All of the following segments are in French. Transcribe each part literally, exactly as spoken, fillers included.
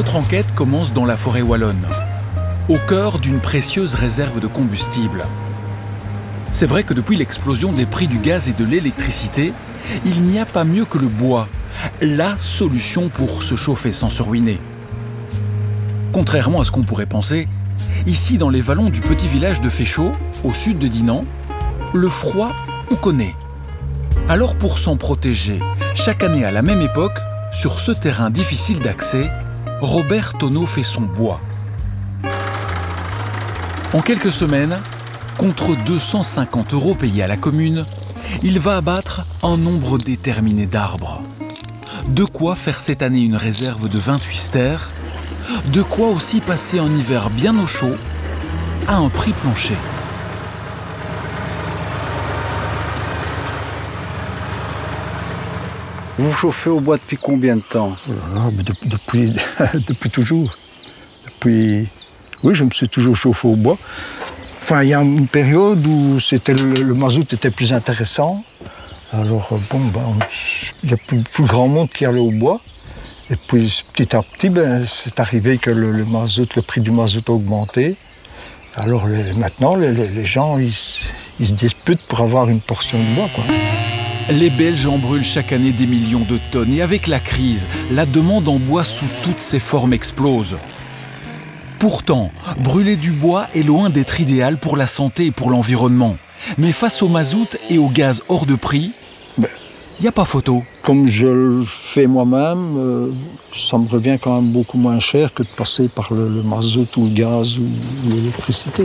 Notre enquête commence dans la forêt wallonne, au cœur d'une précieuse réserve de combustible. C'est vrai que depuis l'explosion des prix du gaz et de l'électricité, il n'y a pas mieux que le bois, la solution pour se chauffer sans se ruiner. Contrairement à ce qu'on pourrait penser, ici dans les vallons du petit village de Féchaux, au sud de Dinan, le froid, on connaît. Alors pour s'en protéger, chaque année à la même époque, sur ce terrain difficile d'accès, Robert Tonneau fait son bois. En quelques semaines, contre deux cent cinquante euros payés à la commune, il va abattre un nombre déterminé d'arbres. De quoi faire cette année une réserve de vingt-huit stères, de quoi aussi passer un hiver bien au chaud, à un prix plancher. Vous vous chauffez au bois depuis combien de temps? Oh là là, mais de, depuis, depuis toujours. Depuis... Oui, je me suis toujours chauffé au bois. Enfin, il y a une période où c'était le, le mazout était plus intéressant. Alors, bon, ben, il y a plus, plus grand monde qui allait au bois. Et puis, petit à petit, ben, c'est arrivé que le, le mazout, le prix du mazout a augmenté. Alors, les, maintenant, les, les gens, ils, ils se disputent pour avoir une portion de bois, quoi. Les Belges en brûlent chaque année des millions de tonnes. Et avec la crise, la demande en bois sous toutes ses formes explose. Pourtant, brûler du bois est loin d'être idéal pour la santé et pour l'environnement. Mais face au mazout et au gaz hors de prix, il ben, n'y a pas photo. Comme je le fais moi-même, euh, ça me revient quand même beaucoup moins cher que de passer par le, le mazout ou le gaz ou, ou l'électricité.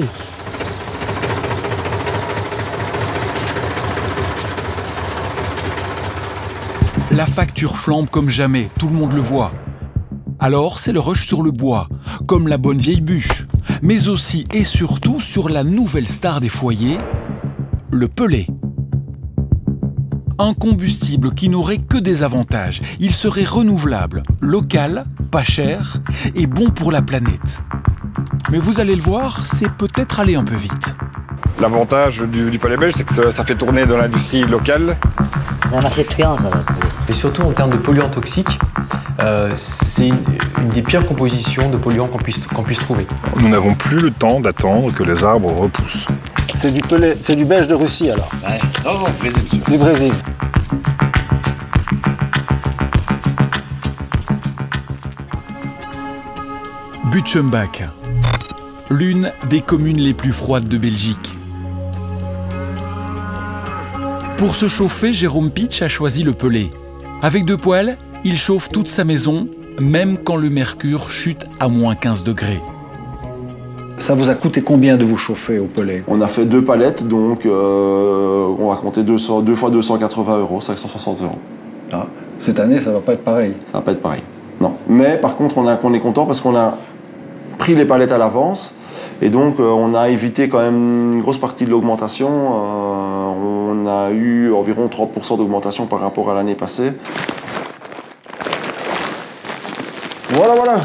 La facture flambe comme jamais, tout le monde le voit. Alors c'est le rush sur le bois, comme la bonne vieille bûche, mais aussi et surtout sur la nouvelle star des foyers, le pellet. Un combustible qui n'aurait que des avantages. Il serait renouvelable, local, pas cher et bon pour la planète. Mais vous allez le voir, c'est peut-être aller un peu vite. L'avantage du, du pellet belge, c'est que ça, ça fait tourner dans l'industrie locale. Ça marche très bien, ça va. Et surtout en termes de polluants toxiques, euh, c'est une, une des pires compositions de polluants qu'on puisse, qu'on puisse trouver. Nous n'avons plus le temps d'attendre que les arbres repoussent. C'est du pellet, c'est du belge de Russie alors? Ouais, non, non, Brésil. Du Brésil. Butschenbach, l'une des communes les plus froides de Belgique. Pour se chauffer, Jérôme Pitch a choisi le pellet. Avec deux poêles, il chauffe toute sa maison, même quand le mercure chute à moins quinze degrés. Ça vous a coûté combien de vous chauffer au pellet? On a fait deux palettes, donc euh, on va compter deux fois deux cent quatre-vingts euros, cinq cent soixante euros. Ah, cette année, ça va pas être pareil? Ça va pas être pareil, non. Mais par contre, on, a, on est content parce qu'on a pris les palettes à l'avance. Et donc, euh, on a évité quand même une grosse partie de l'augmentation. Euh, on a eu environ trente pour cent d'augmentation par rapport à l'année passée. Voilà, voilà.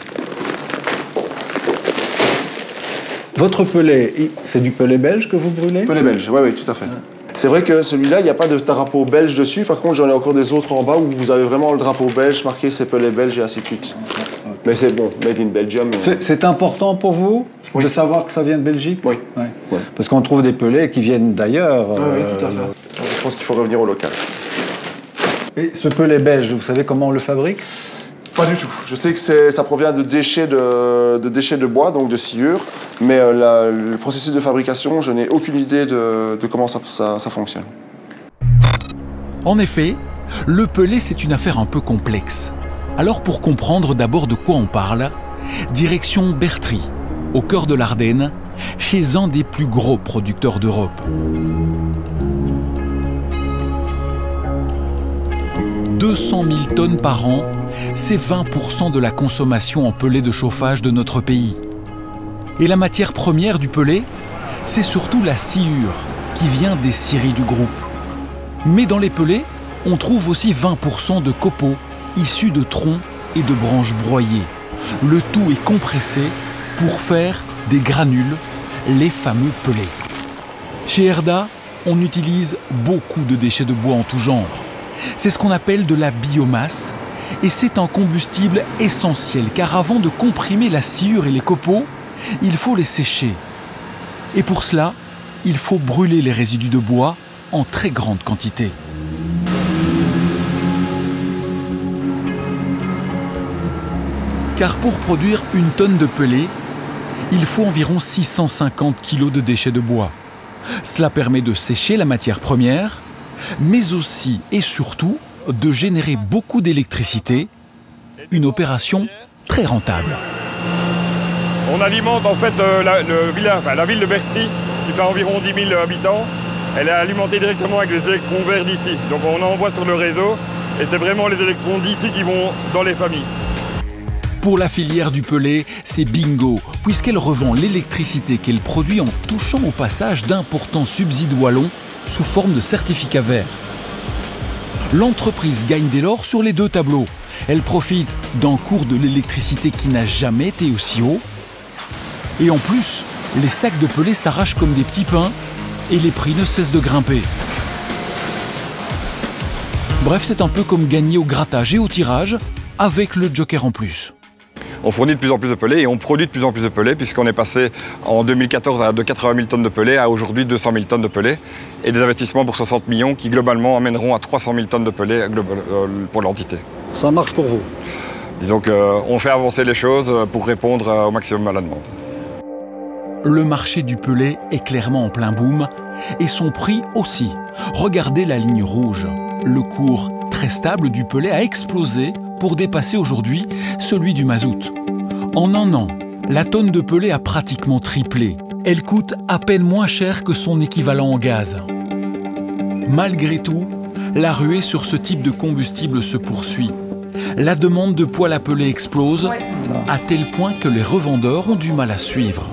Votre pellet, c'est du pellet belge que vous brûlez? Pellet belge, oui, oui, tout à fait. Ah. C'est vrai que celui-là, il n'y a pas de drapeau belge dessus. Par contre, j'en ai encore des autres en bas où vous avez vraiment le drapeau belge marqué, c'est pellet belge et ainsi de suite. Mais c'est bon, made in Belgium. C'est important pour vous, oui, de savoir que ça vient de Belgique? Oui. Ouais. Oui. Parce qu'on trouve des pellets qui viennent d'ailleurs. Oui, euh, oui, tout à fait. Euh... Je pense qu'il faut revenir au local. Et ce pellet belge, vous savez comment on le fabrique? Pas du tout. Je sais que ça provient de déchets de, de déchets de bois, donc de sciure. Mais euh, la, le processus de fabrication, je n'ai aucune idée de, de comment ça, ça, ça fonctionne. En effet, le pellet, c'est une affaire un peu complexe. Alors pour comprendre d'abord de quoi on parle, direction Bertry, au cœur de l'Ardenne, chez un des plus gros producteurs d'Europe. deux cent mille tonnes par an, c'est vingt pour cent de la consommation en pellet de chauffage de notre pays. Et la matière première du pellet, c'est surtout la sciure, qui vient des scieries du groupe. Mais dans les pellets, on trouve aussi vingt pour cent de copeaux, issus de troncs et de branches broyées. Le tout est compressé pour faire des granules, les fameux pellets. Chez Herda, on utilise beaucoup de déchets de bois en tout genre. C'est ce qu'on appelle de la biomasse Et c'est un combustible essentiel, car avant de comprimer la sciure et les copeaux, il faut les sécher. Et pour cela, il faut brûler les résidus de bois en très grande quantité. Car pour produire une tonne de pellet, il faut environ six cent cinquante kilos de déchets de bois. Cela permet de sécher la matière première, mais aussi et surtout de générer beaucoup d'électricité, une opération très rentable. On alimente en fait euh, la, le village, enfin, la ville de Bertry, qui fait environ dix mille habitants. Elle est alimentée directement avec les électrons verts d'ici. Donc on envoie sur le réseau et c'est vraiment les électrons d'ici qui vont dans les familles. Pour la filière du pellet, c'est bingo, puisqu'elle revend l'électricité qu'elle produit en touchant au passage d'importants subsides wallons sous forme de certificats verts. L'entreprise gagne dès lors sur les deux tableaux. Elle profite d'un cours de l'électricité qui n'a jamais été aussi haut. Et en plus, les sacs de pellet s'arrachent comme des petits pains et les prix ne cessent de grimper. Bref, c'est un peu comme gagner au grattage et au tirage avec le joker en plus. On fournit de plus en plus de pellets et on produit de plus en plus de pellets puisqu'on est passé en deux mille quatorze à de quatre-vingt mille tonnes de pellets à aujourd'hui deux cent mille tonnes de pellets et des investissements pour soixante millions qui globalement amèneront à trois cent mille tonnes de pellets pour l'entité. Ça marche pour vous? Disons qu'on fait avancer les choses pour répondre au maximum à la demande. Le marché du pellet est clairement en plein boom et son prix aussi. Regardez la ligne rouge. Le cours très stable du pellet a explosé pour dépasser aujourd'hui celui du mazout. En un an, la tonne de pellet a pratiquement triplé. Elle coûte à peine moins cher que son équivalent en gaz. Malgré tout, la ruée sur ce type de combustible se poursuit. La demande de poêle à pellet explose, à tel point que les revendeurs ont du mal à suivre.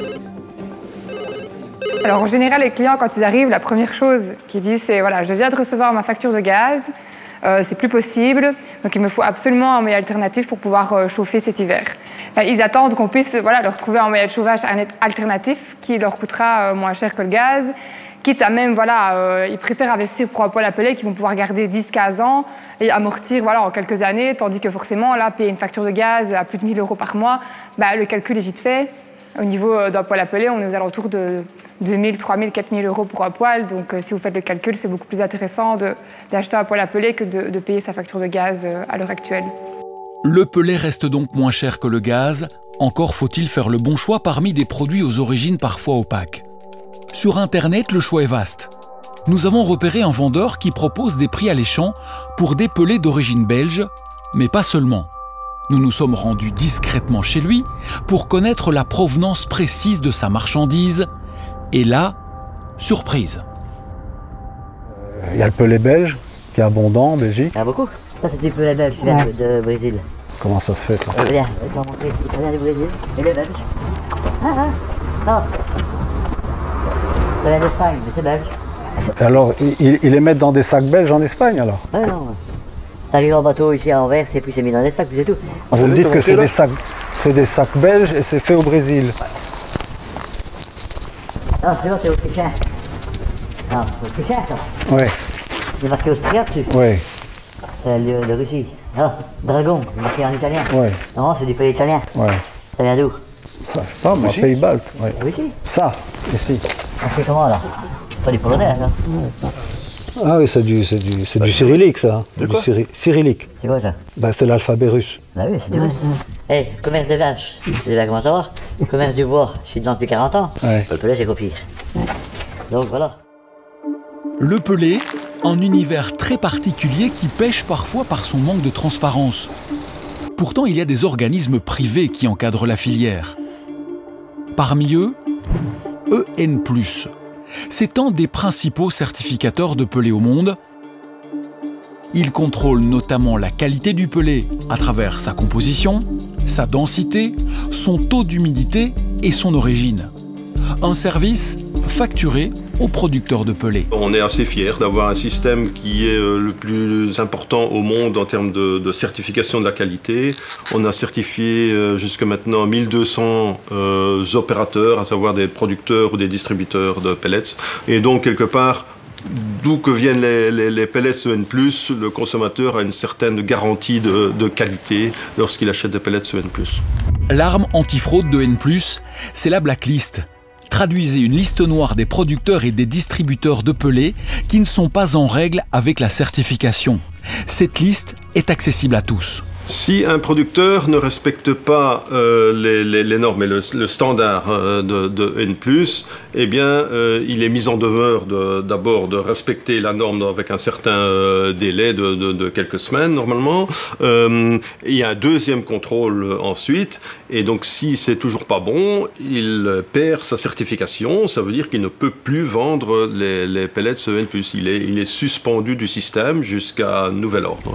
Alors en général, les clients, quand ils arrivent, la première chose qu'ils disent, c'est voilà, je viens de recevoir ma facture de gaz, euh, c'est plus possible, donc il me faut absolument un moyen alternatif pour pouvoir euh, chauffer cet hiver. Enfin, ils attendent qu'on puisse voilà, leur trouver un moyen de chauffage alternatif qui leur coûtera euh, moins cher que le gaz, quitte à même, voilà, euh, ils préfèrent investir pour un poêle à pellet qu'ils vont pouvoir garder dix à quinze ans et amortir voilà, en quelques années, tandis que forcément, là, payer une facture de gaz à plus de mille euros par mois, bah, le calcul est vite fait. Au niveau d'un poêle à pellet, on est aux alentours de deux mille, trois mille, quatre mille euros pour un poêle. Donc euh, si vous faites le calcul, c'est beaucoup plus intéressant d'acheter un poêle à pellet que de, de payer sa facture de gaz euh, à l'heure actuelle. Le pellet reste donc moins cher que le gaz. Encore faut-il faire le bon choix parmi des produits aux origines parfois opaques. Sur Internet, le choix est vaste. Nous avons repéré un vendeur qui propose des prix alléchants pour des pellets d'origine belge, mais pas seulement. Nous nous sommes rendus discrètement chez lui pour connaître la provenance précise de sa marchandise. Et là, surprise. Il y a le pellet belge qui est abondant en Belgique. Il y en a beaucoup. Ça, c'est du pellet belge qui vient de, de Brésil. Comment ça se fait ça? Euh, Regarde, je vais te montrer ici. Ça vient du Brésil et le belge. Ah ah, non. Ça vient d'Espagne, mais c'est belge. Alors, ils, ils les mettent dans des sacs belges en Espagne alors? Ouais, non. Ça arrive en bateau ici à Anvers et puis c'est mis dans des sacs, puis c'est tout. Vous me dites que c'est des sacs, c'est des sacs belges et c'est fait au Brésil. Non, c'est bon, c'est autrichien. Non, c'est autrichien, ça. Oui. Il est marqué Austria dessus. Oui. C'est de, de Russie. Alors, Dragon, c'est marqué en italien. Oui. Non, c'est du pellet italien. Oui. Ça vient d'où? Je sais pas, moi, Pays-Baltes. Oui. Russie. Ça, ici. On fait comment alors? C'est pas du polonais, ça. Ah oui, c'est du, c'est du, c'est du cyrillique, ça. De Du quoi? cyri- cyrillique. C'est quoi ça? Ben, c'est l'alphabet russe. Bah oui, c'est du russe. Hé, commerce de vaches, tu vas comment savoir? Commerce du bois, je suis dedans depuis quarante ans. Ouais. Le pellet, c'est qu'au pire. Donc voilà. Le pellet, un univers très particulier qui pêche parfois par son manque de transparence. Pourtant, il y a des organismes privés qui encadrent la filière. Parmi eux, E N plus. C'est un des principaux certificateurs de pellet au monde. Il contrôle notamment la qualité du pellet à travers sa composition, sa densité, son taux d'humidité et son origine. Un service facturé aux producteurs de pellet. On est assez fiers d'avoir un système qui est le plus important au monde en termes de, de certification de la qualité. On a certifié jusqu'à maintenant mille deux cents euh, opérateurs, à savoir des producteurs ou des distributeurs de pellets. Et donc, quelque part, d'où que viennent les, les, les pellets E N plus, le consommateur a une certaine garantie de, de qualité lorsqu'il achète des pellets E N plus. L'arme antifraude de N plus, c'est la blacklist. Traduisez une liste noire des producteurs et des distributeurs de pellets qui ne sont pas en règle avec la certification. Cette liste est accessible à tous. Si un producteur ne respecte pas euh, les, les, les normes et le, le standard euh, de, de N plus, eh bien, euh, il est mis en demeure d'abord de, de respecter la norme avec un certain euh, délai de, de, de quelques semaines, normalement. Euh, il y a un deuxième contrôle ensuite, et donc si c'est toujours pas bon, il perd sa certification. Ça veut dire qu'il ne peut plus vendre les, les pellets E N plus. Il est, il est suspendu du système jusqu'à nouvel ordre.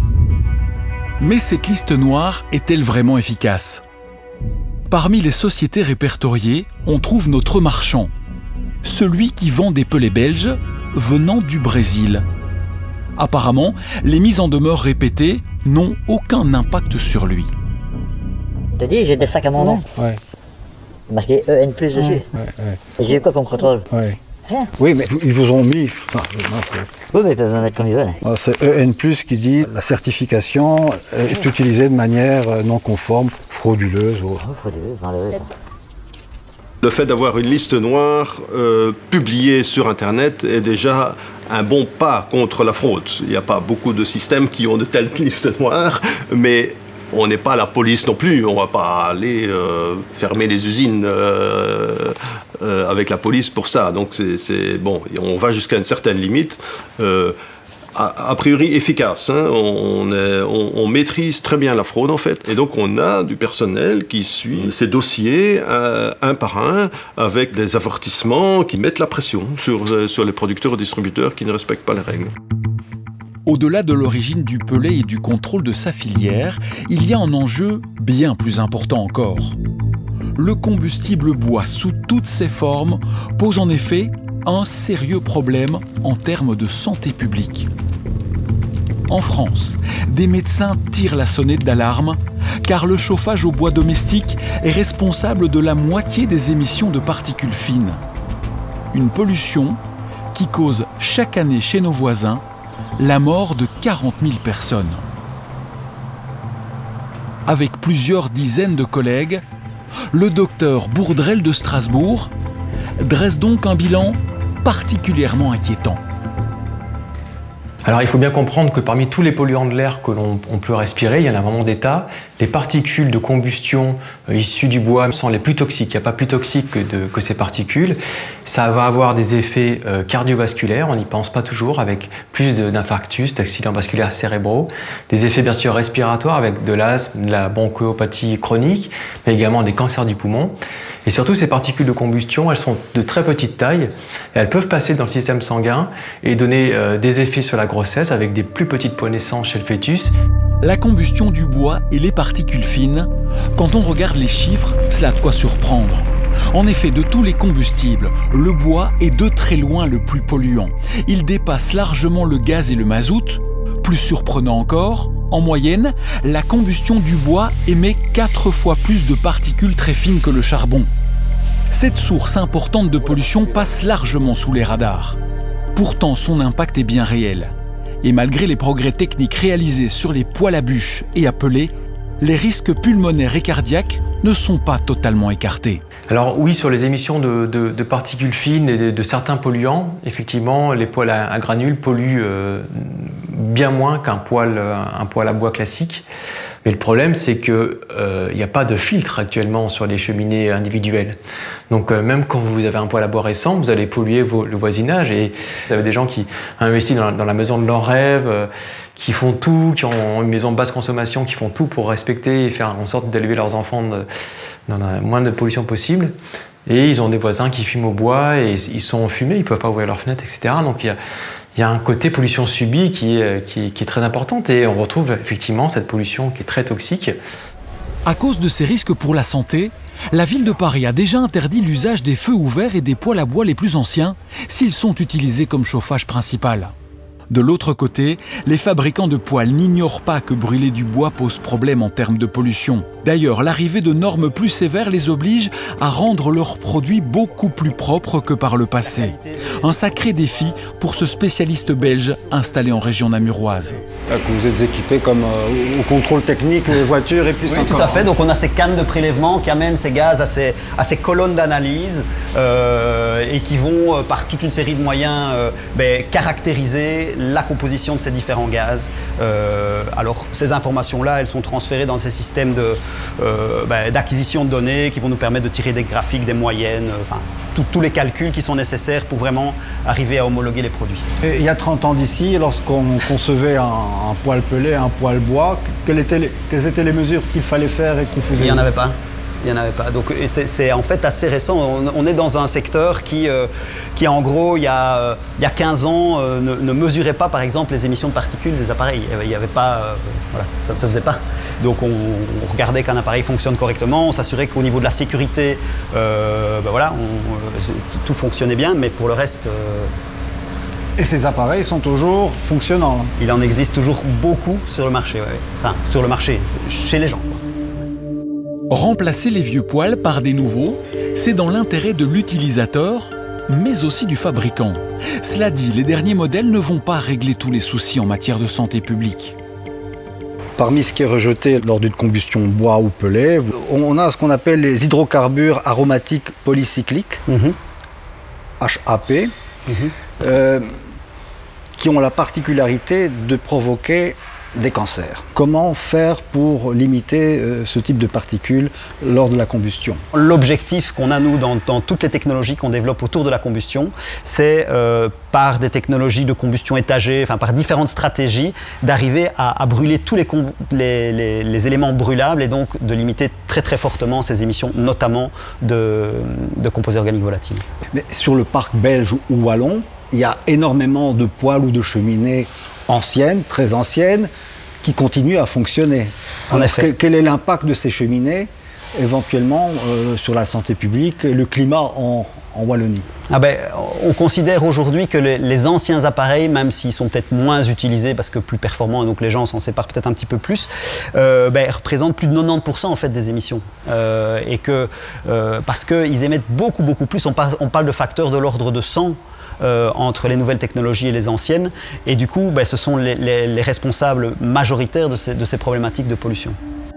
Mais cette liste noire est-elle vraiment efficace? Parmi les sociétés répertoriées, on trouve notre marchand, celui qui vend des pellets belges venant du Brésil. Apparemment, les mises en demeure répétées n'ont aucun impact sur lui. Je te dis, j'ai des sacs à mon nom. Ouais. Marqué E N plus dessus. Ouais, ouais. Et j'ai eu quoi comme contrôle? Ouais. Rien. Oui, mais ils vous ont mis. Ah, oui, mais ils peuvent me mettre comme ils veulent. c'est E N plus qui dit la certification est utilisée de manière non conforme, frauduleuse. Ou... Oh, frauduleuse, enlevé ça. Le fait d'avoir une liste noire euh, publiée sur Internet est déjà un bon pas contre la fraude. Il n'y a pas beaucoup de systèmes qui ont de telles listes noires, mais on n'est pas la police non plus. On ne va pas aller euh, fermer les usines euh, euh, avec la police pour ça. Donc c'est bon, on va jusqu'à une certaine limite. Euh, A, a priori efficace, hein. on, est, on, on maîtrise très bien la fraude en fait, et donc on a du personnel qui suit ces dossiers euh, un par un avec des avertissements qui mettent la pression sur, sur les producteurs et distributeurs qui ne respectent pas les règles. Au-delà de l'origine du pellet et du contrôle de sa filière, il y a un enjeu bien plus important encore. Le combustible bois sous toutes ses formes pose en effet un sérieux problème en termes de santé publique. En France, des médecins tirent la sonnette d'alarme car le chauffage au bois domestique est responsable de la moitié des émissions de particules fines. Une pollution qui cause chaque année chez nos voisins la mort de quarante mille personnes. Avec plusieurs dizaines de collègues, le docteur Bourdrel de Strasbourg dresse donc un bilan particulièrement inquiétant. Alors il faut bien comprendre que parmi tous les polluants de l'air que l'on peut respirer, il y en a vraiment des tas. Les particules de combustion euh, issues du bois sont les plus toxiques. Il n'y a pas plus toxique que, de, que ces particules. Ça va avoir des effets euh, cardiovasculaires, on n'y pense pas toujours, avec plus d'infarctus, d'accidents vasculaires cérébraux. Des effets bien sûr respiratoires avec de l'asthme, de la bronchopathie chronique, mais également des cancers du poumon. Et surtout, ces particules de combustion, elles sont de très petite taille. Et elles peuvent passer dans le système sanguin et donner euh, des effets sur la grossesse avec des plus petites poids naissances chez le fœtus. La combustion du bois et les particules fines, quand on regarde les chiffres, cela a de quoi surprendre. En effet, de tous les combustibles, le bois est de très loin le plus polluant. Il dépasse largement le gaz et le mazout. Plus surprenant encore, en moyenne, la combustion du bois émet quatre fois plus de particules très fines que le charbon. Cette source importante de pollution passe largement sous les radars. Pourtant, son impact est bien réel. Et malgré les progrès techniques réalisés sur les poêles à bûches et à pellets, les risques pulmonaires et cardiaques ne sont pas totalement écartés. Alors oui, sur les émissions de, de, de particules fines et de, de certains polluants, effectivement, les poêles à, à granules polluent euh, bien moins qu'un poêle, un poêle à bois classique. Mais le problème, c'est qu'il euh, n'y a pas de filtre actuellement sur les cheminées individuelles. Donc euh, même quand vous avez un poêle à bois récent, vous allez polluer vos, le voisinage. Et vous avez des gens qui investissent dans la, dans la maison de leurs rêves, euh, qui font tout, qui ont une maison de basse consommation, qui font tout pour respecter et faire en sorte d'élever leurs enfants de, dans la moins de pollution possible. Et ils ont des voisins qui fument au bois et ils sont fumés, ils ne peuvent pas ouvrir leurs fenêtres, et cetera. Donc il y a, il y a un côté pollution subie qui est, qui, qui est très importante et on retrouve effectivement cette pollution qui est très toxique. À cause de ces risques pour la santé, la ville de Paris a déjà interdit l'usage des feux ouverts et des poêles à bois les plus anciens s'ils sont utilisés comme chauffage principal. De l'autre côté, les fabricants de poêles n'ignorent pas que brûler du bois pose problème en termes de pollution. D'ailleurs, l'arrivée de normes plus sévères les oblige à rendre leurs produits beaucoup plus propres que par le passé. Un sacré défi pour ce spécialiste belge installé en région namuroise. Vous êtes équipé comme euh, au contrôle technique des voitures et plus oui, encore. Tout à fait, donc on a ces cannes de prélèvement qui amènent ces gaz à ces, à ces colonnes d'analyse euh, et qui vont, euh, par toute une série de moyens, euh, ben, caractériser la composition de ces différents gaz. Euh, alors ces informations-là, elles sont transférées dans ces systèmes de, euh, ben, d'acquisition de données qui vont nous permettre de tirer des graphiques, des moyennes, euh, enfin tous les calculs qui sont nécessaires pour vraiment arriver à homologuer les produits. Et il y a trente ans d'ici, lorsqu'on concevait un, un poêle pelé, un poêle bois, quelles étaient les, quelles étaient les mesures qu'il fallait faire et qu'on faisait? Il n'y en avait pas. Il n'y en avait pas. Donc c'est en fait assez récent. On, on est dans un secteur qui, euh, qui en gros, il y a, euh, il y a quinze ans, euh, ne, ne mesurait pas, par exemple, les émissions de particules des appareils. Il n'y avait pas... Euh, voilà, ça ne se faisait pas. Donc on, on regardait qu'un appareil fonctionne correctement, on s'assurait qu'au niveau de la sécurité, euh, ben voilà, on, tout fonctionnait bien, mais pour le reste... Euh, Et ces appareils sont toujours fonctionnants? Il en existe toujours beaucoup sur le marché, ouais. Enfin, sur le marché, chez les gens. Remplacer les vieux poêles par des nouveaux, c'est dans l'intérêt de l'utilisateur, mais aussi du fabricant. Cela dit, les derniers modèles ne vont pas régler tous les soucis en matière de santé publique. Parmi ce qui est rejeté lors d'une combustion bois ou pelé, on a ce qu'on appelle les hydrocarbures aromatiques polycycliques, mmh. H A P, mmh. euh, qui ont la particularité de provoquer des cancers. Comment faire pour limiter euh, ce type de particules lors de la combustion? L'objectif qu'on a, nous, dans, dans toutes les technologies qu'on développe autour de la combustion, c'est euh, par des technologies de combustion étagée, enfin par différentes stratégies, d'arriver à, à brûler tous les, les, les, les éléments brûlables et donc de limiter très très fortement ces émissions, notamment de, de composés organiques volatiles. Mais sur le parc belge ou wallon, il y a énormément de poêles ou de cheminées anciennes, très anciennes, qui continuent à fonctionner. En Alors, effet. Que, quel est l'impact de ces cheminées, éventuellement, euh, sur la santé publique et le climat en, en Wallonie? Ah ben, on considère aujourd'hui que les, les anciens appareils, même s'ils sont peut-être moins utilisés parce que plus performants, et donc les gens s'en séparent peut-être un petit peu plus, euh, ben, représentent plus de quatre-vingt-dix pour cent en fait, des émissions. Euh, et que, euh, parce qu'ils émettent beaucoup, beaucoup plus. On parle, on parle de facteurs de l'ordre de cent. Euh, entre les nouvelles technologies et les anciennes. Et du coup, ben, ce sont les, les, les responsables majoritaires de ces, de ces problématiques de pollution.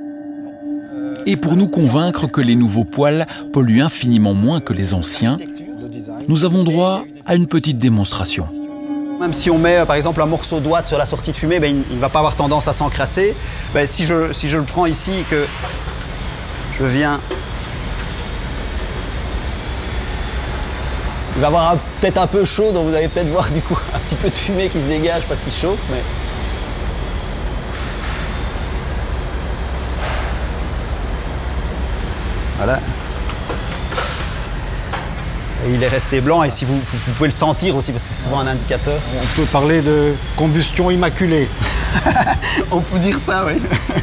Et pour nous convaincre que les nouveaux poêles polluent infiniment moins que les anciens, nous avons droit à une petite démonstration. Même si on met par exemple un morceau d'ouate sur la sortie de fumée, ben, il ne va pas avoir tendance à s'encrasser. Ben, si, je, si je le prends ici et que je viens... Il va avoir peut-être un peu chaud, donc vous allez peut-être voir du coup un petit peu de fumée qui se dégage parce qu'il chauffe. Mais... Voilà. Et il est resté blanc et si vous, vous, vous pouvez le sentir aussi parce que c'est souvent un indicateur. On peut parler de combustion immaculée. On peut dire ça, oui.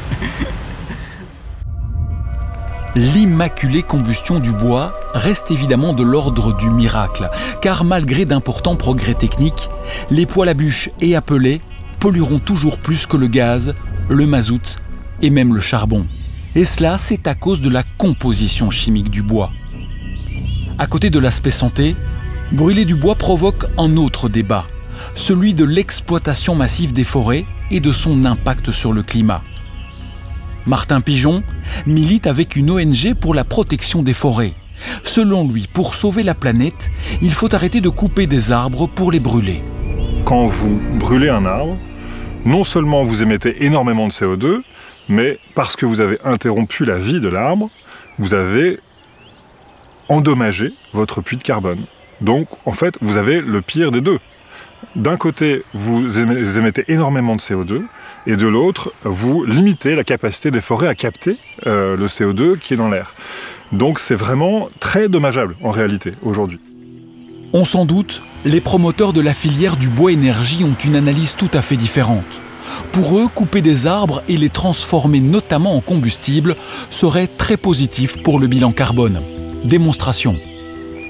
L'immaculée combustion du bois reste évidemment de l'ordre du miracle, car malgré d'importants progrès techniques, les poêles à bûches et à pellets pollueront toujours plus que le gaz, le mazout et même le charbon. Et cela, c'est à cause de la composition chimique du bois. À côté de l'aspect santé, brûler du bois provoque un autre débat, celui de l'exploitation massive des forêts et de son impact sur le climat. Martin Pigeon milite avec une O N G pour la protection des forêts. Selon lui, pour sauver la planète, il faut arrêter de couper des arbres pour les brûler. Quand vous brûlez un arbre, non seulement vous émettez énormément de C O deux, mais parce que vous avez interrompu la vie de l'arbre, vous avez endommagé votre puits de carbone. Donc, en fait, vous avez le pire des deux. D'un côté, vous émettez énormément de C O deux, et de l'autre, vous limitez la capacité des forêts à capter euh, le C O deux qui est dans l'air. Donc c'est vraiment très dommageable en réalité aujourd'hui. On s'en doute, les promoteurs de la filière du bois énergie ont une analyse tout à fait différente. Pour eux, couper des arbres et les transformer notamment en combustible serait très positif pour le bilan carbone. Démonstration.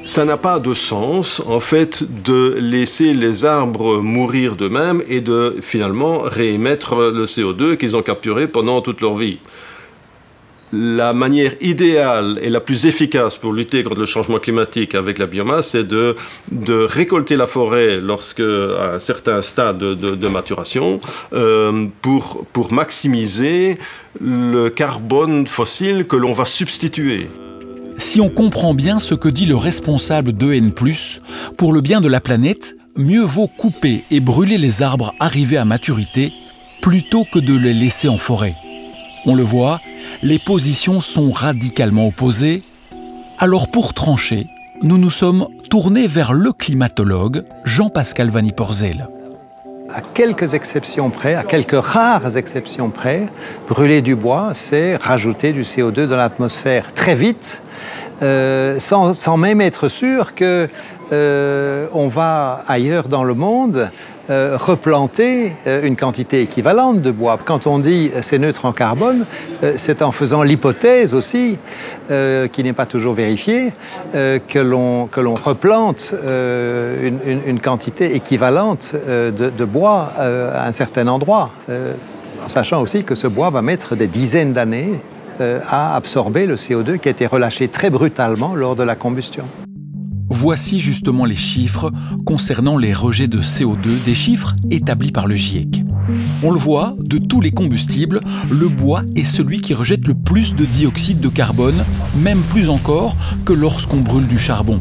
Ça n'a pas de sens, en fait, de laisser les arbres mourir d'eux-mêmes et de, finalement, réémettre le C O deux qu'ils ont capturé pendant toute leur vie. La manière idéale et la plus efficace pour lutter contre le changement climatique avec la biomasse, c'est de, de récolter la forêt lorsque, à un certain stade de, de, de maturation euh, pour, pour maximiser le carbone fossile que l'on va substituer. Si on comprend bien ce que dit le responsable d'E N plus, pour le bien de la planète, mieux vaut couper et brûler les arbres arrivés à maturité plutôt que de les laisser en forêt. On le voit, les positions sont radicalement opposées. Alors pour trancher, nous nous sommes tournés vers le climatologue Jean-Pascal Vanny Porzel. À quelques exceptions près, à quelques rares exceptions près, brûler du bois, c'est rajouter du C O deux dans l'atmosphère très vite, euh, sans, sans même être sûr que euh, on va ailleurs dans le monde euh, replanter euh, une quantité équivalente de bois. Quand on dit euh, c'est neutre en carbone, euh, c'est en faisant l'hypothèse aussi, euh, qui n'est pas toujours vérifiée, euh, que l'on que l'on replante euh, une, une, une quantité équivalente euh, de, de bois euh, à un certain endroit, euh, en sachant aussi que ce bois va mettre des dizaines d'années euh, à absorber le C O deux qui a été relâché très brutalement lors de la combustion. Voici justement les chiffres concernant les rejets de C O deux, des chiffres établis par le GIEC. On le voit, de tous les combustibles, le bois est celui qui rejette le plus de dioxyde de carbone, même plus encore que lorsqu'on brûle du charbon.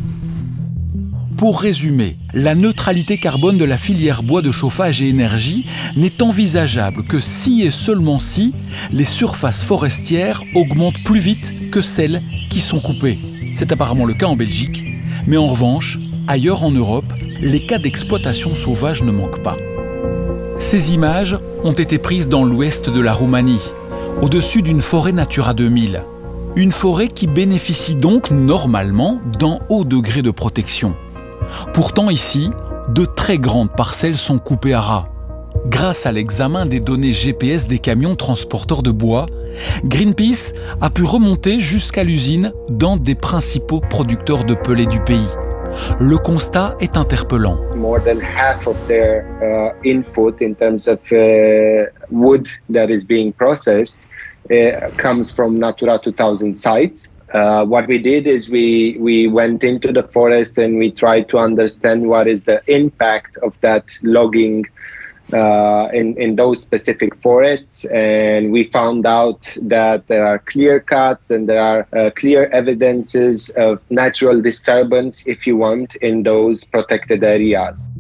Pour résumer, la neutralité carbone de la filière bois de chauffage et énergie n'est envisageable que si et seulement si les surfaces forestières augmentent plus vite que celles qui sont coupées. C'est apparemment le cas en Belgique, mais en revanche, ailleurs en Europe, les cas d'exploitation sauvage ne manquent pas. Ces images ont été prises dans l'ouest de la Roumanie, au-dessus d'une forêt Natura deux mille. Une forêt qui bénéficie donc normalement d'un haut degré de protection. Pourtant ici, de très grandes parcelles sont coupées à ras. Grâce à l'examen des données G P S des camions transporteurs de bois, Greenpeace a pu remonter jusqu'à l'usine d'un des principaux producteurs de pellets du pays. Le constat est interpellant. More than half of their uh, input in terms of uh, wood that is being processed uh, comes from Natura two thousand sites. Uh, what we did is we, we went into the forest and we tried to understand what is the impact of that logging uh, in, in those specific forests, and we found out that there are clear cuts and there are uh, clear evidences of natural disturbance, if you want, in those protected areas.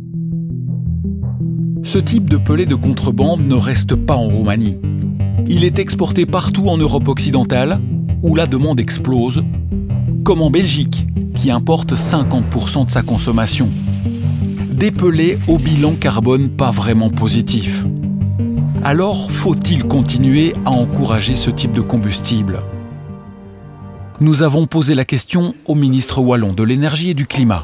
Ce type de pellet de contrebande ne reste pas en Roumanie. Il est exporté partout en Europe occidentale, où la demande explose, comme en Belgique, qui importe cinquante pour cent de sa consommation. Des pellets au bilan carbone pas vraiment positif. Alors, faut-il continuer à encourager ce type de combustible? Nous avons posé la question au ministre wallon de l'énergie et du climat.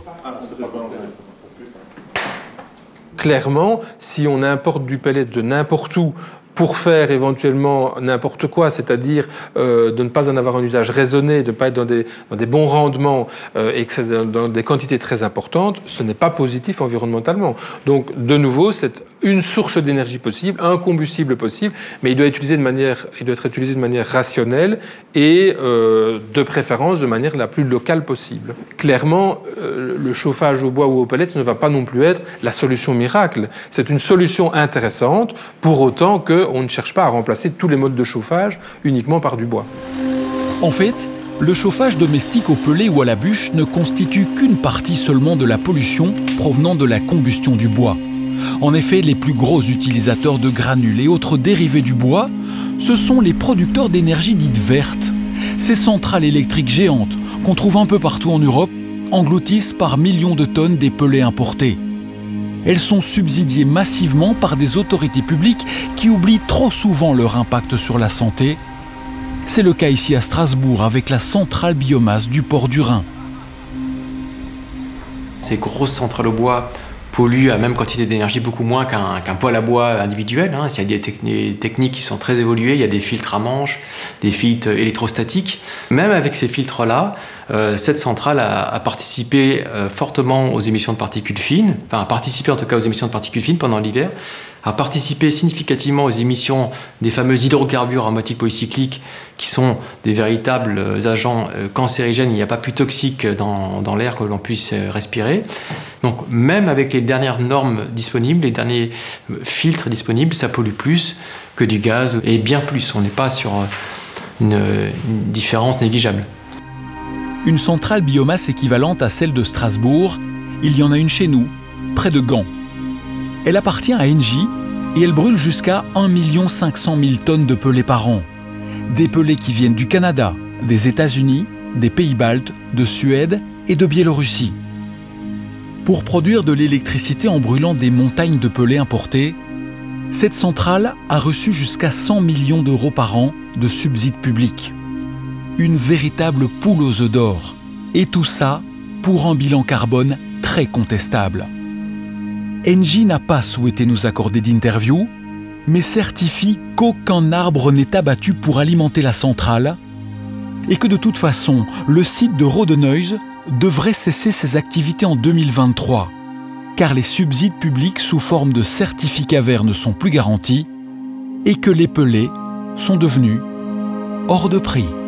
Clairement, si on importe du pellet de n'importe où, pour faire éventuellement n'importe quoi, c'est-à-dire euh, de ne pas en avoir un usage raisonné, de ne pas être dans des, dans des bons rendements euh, et que c'est dans, dans des quantités très importantes, ce n'est pas positif environnementalement. Donc, de nouveau, c'est une source d'énergie possible, un combustible possible, mais il doit être utilisé de manière, il doit être utilisé de manière rationnelle et euh, de préférence de manière la plus locale possible. Clairement, euh, le chauffage au bois ou aux pellets ne va pas non plus être la solution miracle. C'est une solution intéressante, pour autant qu'on ne cherche pas à remplacer tous les modes de chauffage uniquement par du bois. En fait, le chauffage domestique au pellet ou à la bûche ne constitue qu'une partie seulement de la pollution provenant de la combustion du bois. En effet, les plus gros utilisateurs de granules et autres dérivés du bois, ce sont les producteurs d'énergie dite verte. Ces centrales électriques géantes, qu'on trouve un peu partout en Europe, engloutissent par millions de tonnes des pellets importés. Elles sont subsidiées massivement par des autorités publiques qui oublient trop souvent leur impact sur la santé. C'est le cas ici à Strasbourg avec la centrale biomasse du port du Rhin. Ces grosses centrales au bois polluent à même quantité d'énergie beaucoup moins qu'un qu'un poêle à bois individuel. Hein. Il y a des techni- techniques qui sont très évoluées, il y a des filtres à manches, des filtres électrostatiques. Même avec ces filtres-là, euh, cette centrale a, a participé euh, fortement aux émissions de particules fines, enfin a participé en tout cas aux émissions de particules fines pendant l'hiver, a participé significativement aux émissions des fameux hydrocarbures aromatiques polycycliques qui sont des véritables agents cancérigènes, il n'y a pas plus toxique dans, dans l'air que l'on puisse respirer. Donc même avec les dernières normes disponibles, les derniers filtres disponibles, ça pollue plus que du gaz, et bien plus. On n'est pas sur une, une différence négligeable. Une centrale biomasse équivalente à celle de Strasbourg, il y en a une chez nous, près de Gand. Elle appartient à Engie et elle brûle jusqu'à un million cinq cent mille tonnes de pellets par an. Des pellets qui viennent du Canada, des États-Unis, des Pays-Baltes, de Suède et de Biélorussie. Pour produire de l'électricité en brûlant des montagnes de pellets importés, cette centrale a reçu jusqu'à cent millions d'euros par an de subsides publics. Une véritable poule aux œufs d'or. Et tout ça pour un bilan carbone très contestable. Engie n'a pas souhaité nous accorder d'interview, mais certifie qu'aucun arbre n'est abattu pour alimenter la centrale et que de toute façon, le site de Rodeneuze devrait cesser ses activités en deux mille vingt-trois, car les subsides publics sous forme de certificats verts ne sont plus garantis et que les pellets sont devenus hors de prix.